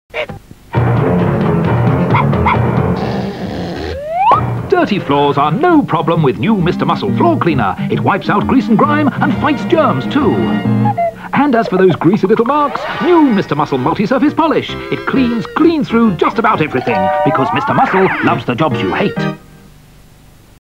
Dirty floors are no problem with new Mr. Muscle Floor Cleaner. It wipes out grease and grime and fights germs too. And as for those greasy little marks, new Mr. Muscle Multi-Surface Polish. It cleans clean through just about everything, because Mr. Muscle loves the jobs you hate.